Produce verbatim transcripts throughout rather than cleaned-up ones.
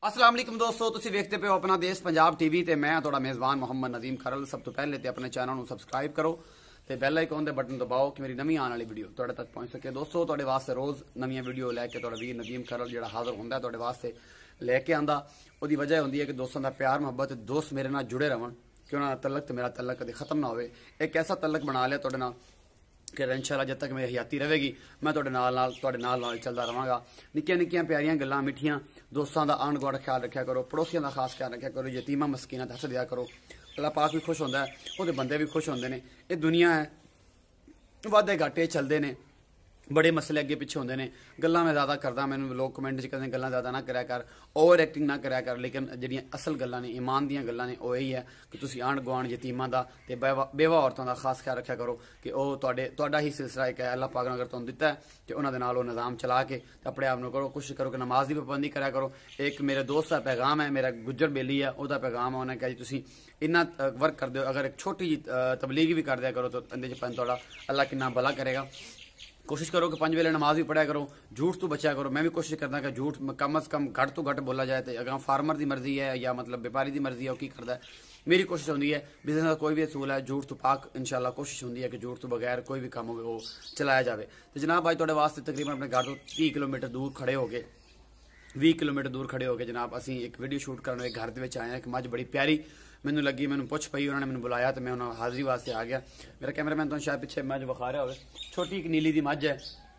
अस्सलाम वालेकुम दोस्तों, तुसीं वेखदे पे हो अपना देश पंजाब टीवी ते मैं तुहाडा मेज़बान मोहम्मद नदीम खरल। सब तो पहले ते अपने चैनल नूं सबसक्राइब करो ते बैल आइकन दे बटन दबाओ कि मेरी नवीं आने वाली वीडियो तुहाडे तक पहुंच सके। दोस्तों तुहाडे वास्ते रोज़ नवीं वीडियो लैके तुहाडा वीर नदीम खरल जिहड़ा हाज़र हुंदा तुहाडे वास्ते लैके आंदा। उहदी वजह हुंदी है कि दोस्तों दा प्यार मुहब्बत, दोस्त मेरे नाल जुड़े रहन कि उन्हां दा तलक ते मेरा तलक कदे खत्म ना होवे। एक ऐसा तलक बना लिया तुहाडे नाल कि इंशाअल्लाह जब तक मेरी हयाती रहेगी मैं तुहाडे नाल नाल तुहाडे नाल नाल चलदा रहांगा। निक्कियां निक्कियां प्यारियां गल्लां मिठियां, दोस्तां दा आंढ गुआढ़ ख्याल रखा करो, पड़ोसियों का खास ख्याल रखा करो, यतीमा मस्कीनां दा हत्थ दिया करो। अल्लाह पाक भी खुश होंदा है, उहदे बंदे भी खुश होंदे ने। ये दुनिया है, वादे घाटे चलते हैं, बड़े मसले अगे पिछे होंगे ने। गल्लां मैं ज़्यादा करदा, मैनूं लोग कमेंट च कहते गल्लां ज़्यादा ना कराया कर, ओवर एक्टिंग ना कराया कर, लेकिन जिहड़ियां असल गल्लां ने, ईमान दियां गल्लां ने, वो यही है कि तुसीं आंढ गुआढ़ यतीमां दा ते बेवा बेवा औरतां दा खास ख्याल रखा करो कि वो तुहाडे तुहाडा ही सिलसिला एक है। अल्लाह पाक ने अगर तुहानूं दित्ता है कि उन्हां दे नाल वो निज़ाम चला के ते अपने आप नूं करो, कोशिश करो कि नमाज की पाबंदी कराया करो। एक मेरे दोस्त का पैगाम है, मेरा गुज्जर बेली है, उसका पैगाम है, उन्हें कहा जी तुसीं इन्ना वर्क कर दो, अगर एक छोटी जी तबलीग भी कर दिया करो तो इंदे च तुहाडा अल्लाह किन्ना भला करेगा। कोशिश करो कि पंज वेले नमाज भी पढ़ा करो, झूठ तो बचा करो। मैं भी कोशिश करता कि झूठ कम अज़ कम घट तो घट बोला जाए। तो अगर फार्मर की मर्जी है या मतलब व्यापारी की मर्जी है वो की करता है, मेरी कोशिश होती है बिजनेस का कोई भी असूल है झूठ तो पाक इंशाल्लाह कोशिश होती है कि झूठ तो बगैर कोई भी काम हो वो चलाया जाए। तो जनाब भाई तुहाडे वास्ते तकरीबन अपने घर तो तीस किलोमीटर दूर खड़े हो गए, भी किलोमीटर दूर खड़े हो गए जनाब असी एक वीडियो शूट करने घर के आए हैं। एक मझ बड़ी प्यारी मैनू लगी, मैंने पुछ पई, उन्होंने मैंने बुलाया तो मैं उन्होंने हाज़री वास्ते आ गया। मेरा कैमरामैन तो शायद पिछले मझ विखा रहा हो, छोटी एक नीली दी मझ है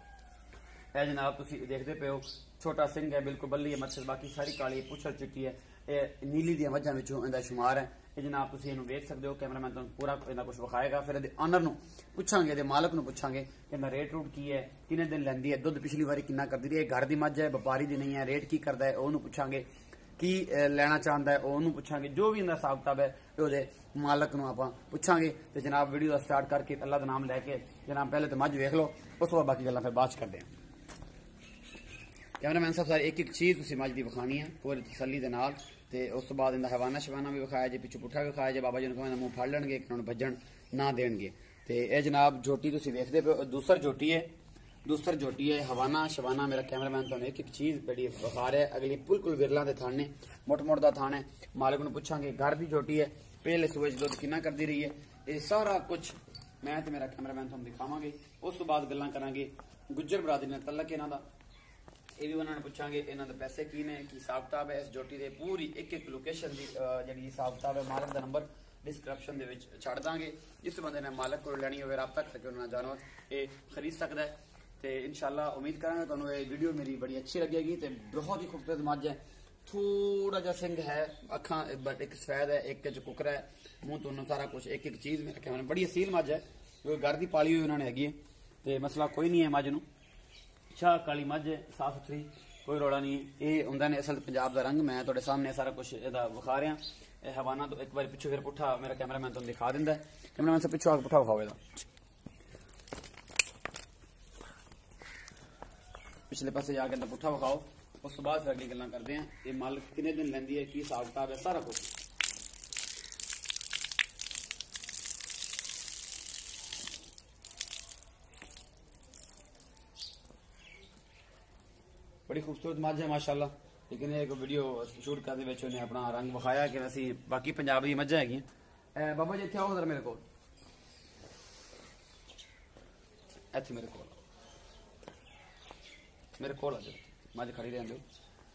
ए जनाब, तुसीं देखते पे हो। छोटा सिंह है, बिल्कुल बल्ली है मच्छर, बाकी सारी काली पुछल चिट्टी है। ये नीली दी मझां विचों इहदा शुमार है। ये जनाब तुसीं इहनूं देख सकते हो, कैमरामैन तुहानूं पूरा इहदा कुछ विखाएगा। फिर इहदे ऑनर नूं पुछांगे, इहदे मालक नूं पुछांगे कि इहदा रेट रूट की है, किन्ने दिन लैंदी है, दुध पिछली बारी किन्ना करदी रही है। घर दी मझ है, व्यापारी दी नहीं है, रेट की करदा है ओनूं पुछांगे, की लेना चाहता है ओनूं पुछांगे। जो भी इहदा हिसाब किताब है उहदे मालक नूं आपां पुछांगे। ते जनाब वीडियो दा स्टार्ट करके अल्लाह दा नाम लैके जनाब पहले तो मझ वेख लो, उस तो बाद बाकी गल्लां फिर बाद च करदे हां। कैमरामैन साहब सारी एक एक चीज़ तुसीं मझ दी विखानी है पूरी तसल्ली दे नाल। ते उस तो बाद इहदा हवाना शवाना भी विखाया जे, पिछू पुट्ठा भी विखाया जे। बाबा जी नूं कहंदा मूंह फड़ लैणगे, उन्हां नूं भज्जण ना देणगे। ते इह जनाब झोटी तुसीं वेखदे पे, दूसर झोटी है, दूसर झोटी है। हवाना शवाना मेरा कैमरामैन तुहानूं एक एक चीज़ बड़ी विखा रहा है। अगली बिल्कुल विरला दे थाने मुठ मुठ दा थाना है। मालिक नूं पुछांगे, घर दी झोटी है, पहले सूबे च दुध किन्ना करदी रही है, ये सारा कुछ मैं ते मेरा कैमरामैन तुहानूं दिखावांगे। उस तो बाद गल्लां करांगे गुज्जर बरादरी नाल तलक इन्हां दा, ये भी उन्होंने पूछांगे इन्होंने पैसे की ने, की हिसाब किताब है इस झोटी के। पूरी एक एक लोकेशन की जी हिसाब किताब है, मालक का नंबर डिस्क्रिप्शन के छड़ देंगे। जिस बंदे ने मालक को लैनी हो रबता करके उन्होंने जानवर ये खरीद सकता है। तो इंशाल्लाह उम्मीद करेंगे तुहानूं ये वीडियो मेरी बड़ी अच्छी लगेगी। तो बहुत ही खूबसूरत मझ है, थोड़ा जा सिंह है, अखा एक सफेद है, एक च कुकरा है, मुंह तो सारा कुछ एक एक चीज़ मेरा कहना बड़ी असील मझ है, क्योंकि घर की पाली हुई उन्होंने हैगी। तो मसला कोई नहीं है, मझ नूं शाह काली मझ है, साफ सुथरी, कोई रोड़ा नहीं। ये होंगे ने असल पंजाब का रंग, मैं तुहाडे सामने सारा कुछ इहदा विखा रहा। यह हवाना तो एक बार पिछू फिर पुट्ठा मेरा कैमरामैन तुहानूं दिखा दिंदा है। कैमरामैन से पिछू आके पुट्ठा विखाओ इहदा, पिछले पासे जाके इहदा पुट्ठा विखाओ। उस तो बाद फिर अगली गल्लां करते हैं। ये मालक कितने दिन लैंदी है, की हिसाब किताब है, सारा कुछ। बड़ी खूबसूरत मझ है माशाल्लाह, लेकिन एक वीडियो शूट करते विच उन्हें अपना रंग विखाया कि असी बाकी पंजाब दी मझां हैगियां। बाबा जी इत्थे आओ जरा मेरे कोल, इत्थे मेरे कोल मेरे कोल आ जाओ, मझ खड़ी रहन दो।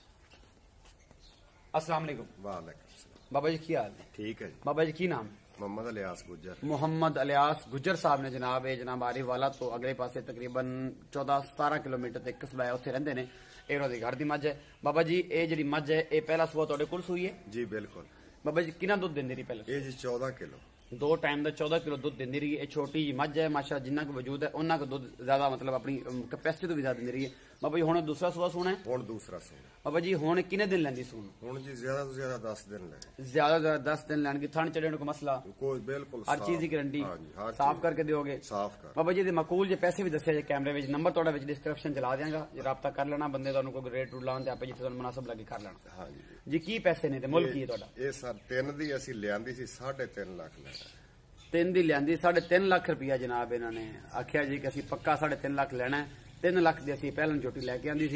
अस्सलाम वालेकुम। वालेकुम सलाम। बाबा जी की हाल है? ठीक है जी। बाबा जी की नाम? मोहम्मद अलियास गुज्जर। मोहम्मद अलियास गुज्जर साहब ने जनाब ये जनाब आरिफ वाला तो अगले पासे तकरीबन चौदह सतारह किलोमीटर तक कस्बा है, उत्थे रहिंदे ने। ये उन्हां दी घर दी मझ है। बाबा जी ये जिहड़ी मझ है ये पहला सुबह तुहाडे कोल सूई है? जी बिल्कुल। बाबा जी कितना दुध दिंदी रही पहले? ये जी चौदह किलो, दो टाइम का चौदह किलो दुध दिंदी रही है। छोटी जी मझ है माशा, जिन्ना को वजूद है उन्ना को दुध ज्यादा मतलब अपनी कैपेसिटी तो भी ज्यादा दिंदी रही है। बाबा जी हुण दूसरा सुबह सूना है? हुण दूसरा सूना। बाबा जी हुण किन्ने दिन लैंदी सून? हुण जी ज्यादा तो ज्यादा दस दिन ले, ज्यादा ज्यादा दस दिन लैणगे। थन चढ़ने को मसला कोई बिल्कुल हर चीज की गारंटी हाँ जी, हर साफ चीज करके दोगे? साफ कर। बाबा जी मकूल जे पैसे भी दसे जे कैमरे में, नंबर थोड़ा डिस्क्रिप्शन चला देंगा, जे राबता कर लेना बंदे तुहानूं कोई रेट रूट लाउण ते आपे जिथे तुहानूं मुनासिब लगे कर लेना। हाँ जी जी की पैसे ने ते मुल की है तुहाडा? ये सर तीन दी असी लियांदी सी साढ़े तीन लाख लेना, तीन दी लियांदी साढ़े तीन लाख रुपया जनाब इन्होंने आख्या जी कि असी पक्का साढ़े तीन लाख लेना है। तीन लाख की असी पहलन झोटी लैके आंदी सी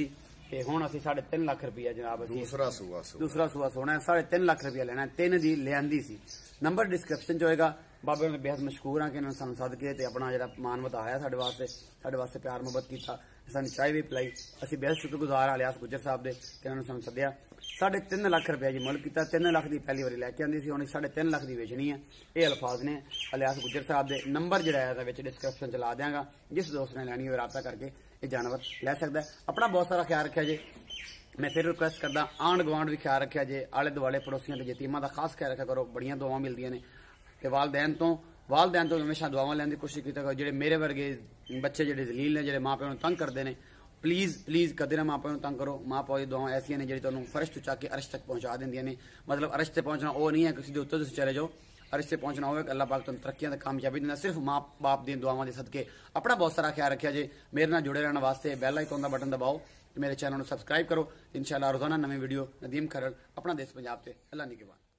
ਤੇ ਹੁਣ ਅਸੀਂ ਸਾਢੇ ਤਿੰਨ ਲੱਖ ਰੁਪਇਆ ਜਨਾਬ ਅਸੀਂ ਦੂਸਰਾ ਸੂਆ ਸੂਆ ਦੂਸਰਾ ਸੂਆ ਸੋਣਾ ਹੈ, ਸਾਢੇ ਤਿੰਨ ਲੱਖ ਰੁਪਇਆ ਲੈਣਾ ਹੈ, ਤਿੰਨ ਦੀ ਲਿਆਂਦੀ ਸੀ। ਨੰਬਰ ਡਿਸਕ੍ਰਿਪਸ਼ਨ 'ਚ ਹੋਏਗਾ। ਬਾਬੇ ਨੇ ਬੇहद ਮਸ਼ਕੂਰ ਹਾਂ ਕਿ ਇਹਨਾਂ ਨੇ ਸਾਨੂੰ ਸੱਦ ਕੇ ਤੇ ਆਪਣਾ ਜਿਹੜਾ ਮਾਨ ਵਧਾਇਆ ਸਾਡੇ ਵਾਸਤੇ, ਸਾਡੇ ਵਾਸਤੇ ਪਿਆਰ ਮੁਹੱਬਤ ਕੀਤਾ, ਸਾਨੂੰ ਚਾਹ ਵੀ ਪਿਲਾਈ। ਅਸੀਂ ਬੇहद ਸ਼ੁਕਰਗੁਜ਼ਾਰ ਹਾਂ ਇਲਿਆਸ ਗੁੱਜਰ ਸਾਹਿਬ ਦੇ ਕਿ ਉਹਨਾਂ ਨੇ ਸਾਨੂੰ ਸੱਦਿਆ। ਸਾਢੇ ਤਿੰਨ ਲੱਖ ਰੁਪਇਆ ਜੀ ਮੁੱਲ ਕੀਤਾ। ਤਿੰਨ ਲੱਖ ਦੀ ਪਹਿਲੀ ਵਾਰੀ ਲੈ ਕੇ ਆਂਦੀ ਸੀ, ਹੁਣ ਸਾਢੇ ਤਿੰਨ ਲੱਖ ਦੀ ਵੇਚਣੀ ਹੈ। ਇਹ ਅਲਫਾਜ਼ ਨੇ ਇਲਿਆਸ ਗੁੱਜਰ ਸਾਹਿਬ ਦੇ। ਨੰਬਰ ਜਿਹੜਾ ਹੈ ਇਹਦੇ ਵਿੱਚ ਡਿਸਕ੍ਰਿਪਸ਼ਨ 'ਚ ਲਾ ਦਿਆਂਗਾ, ਜਿਸ ਦੋਸਤ ਨੇ ਲੈਣੀ ਹੋਵੇ ਰਾਬਤਾ ਕਰਕੇ ਇਹ ਜਾਨਵਰ ਲੈ ਸਕਦਾ ਹੈ। ਆਪਣਾ ਬਹੁਤ ਸਾਰਾ ਖਿਆਲ ਰੱਖਿਆ ਜੇ। ਮੈਂ ਫਿਰ ਰਿਕੁਐਸਟ ਕਰਦਾ, ਆਂਢ ਗੁਆਂਢ ਵੀ ਖਿਆਲ ਰੱਖਿਆ ਜੇ, ਆਲੇ ਦੁਆਲੇ ਪੜੋਸੀਆਂ ਤੇ ਯਤੀਮਾਂ ਦਾ ਖਾਸ ਖਿਆਲ ਰੱਖਿਆ ਕਰੋ। ਬੜੀਆਂ ਦੁਆਵਾਂ ਮਿਲਦੀਆਂ ਨੇ ਤੇ ਵਾਲਦੈਨ ਤੋਂ ਵਾਲਦੈਨ ਤੋਂ ਹਮੇਸ਼ਾ ਦੁਆਵਾਂ ਲੈਣ ਦੀ ਕੋਸ਼ਿਸ਼ ਕੀਤਾ ਕਰੋ। ਜਿਹੜੇ ਮੇਰੇ ਵਰਗੇ ਬੱਚੇ ਜਿਹੜੇ ਜ਼ਲੀਲ ਨੇ, ਜਿਹੜੇ ਮਾਂ ਪਿਓ ਨੂੰ ਤੰਗ ਕਰਦੇ ਨੇ, ਪਲੀਜ਼ ਪਲੀਜ਼ ਕਦੇ ਨਾ ਮਾਂ ਪਿਓ ਨੂੰ ਤੰਗ ਕਰੋ। ਮਾਂ ਪਿਓ ਦੀ ਦੁਆਵਾਂ ਐਸੀਆਂ ਨੇ ਜਿਹੜੀ ਤੁਹਾਨੂੰ ਫਰਸ਼ ਤੋਂ ਚੱਕ ਕੇ ਅਰਸ਼ ਤੱਕ ਪਹੁੰਚਾ ਦਿੰਦੀਆਂ ਨੇ। ਮਤਲਬ ਅਰਸ਼ ਤੇ ਪਹੁੰਚਣਾ ਉਹ ਨਹੀਂ ਹੈ ਕਿਸੇ ਦੇ ਉੱਤੇ ਤੁਸੀਂ ਚਲੇ ਜਾਓ, ਅਰਸ਼ ਤੇ ਪਹੁੰਚਣਾ ਹੋਵੇ ਅੱਲਾਹ ਪਾਕ ਤੁਹਾਨੂੰ ਤਰੱਕੀਆਂ ਤੇ ਕਾਮਯਾਬੀ ਦਿੰਦਾ ਸਿਰਫ ਮਾਂ ਬਾਪ ਦੀਆਂ ਦੁਆਵਾਂ ਦੇ ਸਦਕੇ। ਆਪਣਾ ਬਹੁਤ ਸਾਰਾ ਖਿਆਲ ਰੱਖਿਆ ਜੇ। ਮੇਰੇ ਨਾਲ ਜੁੜੇ ਰਹਿਣ ਵਾਸਤੇ ਬੈਲ ਆਈਕਨ ਦਾ ਬਟਨ ਦਬਾਓ ਤੇ ਮੇਰੇ ਚੈਨਲ ਨੂੰ ਸਬਸਕ੍ਰਾਈਬ ਕਰੋ। ਇਨਸ਼ਾਅੱਲਾ ਰੋਜ਼ਾਨਾ ਨਵੀਂ ਵੀਡੀਓ ਨਦੀਮ ਖਰਲ, ਆਪਣਾ ਦੇਸ਼ ਪੰਜਾਬ ਤੇ। ਅੱਲਾਹ ਨਿਗਹਿਬਾਨ।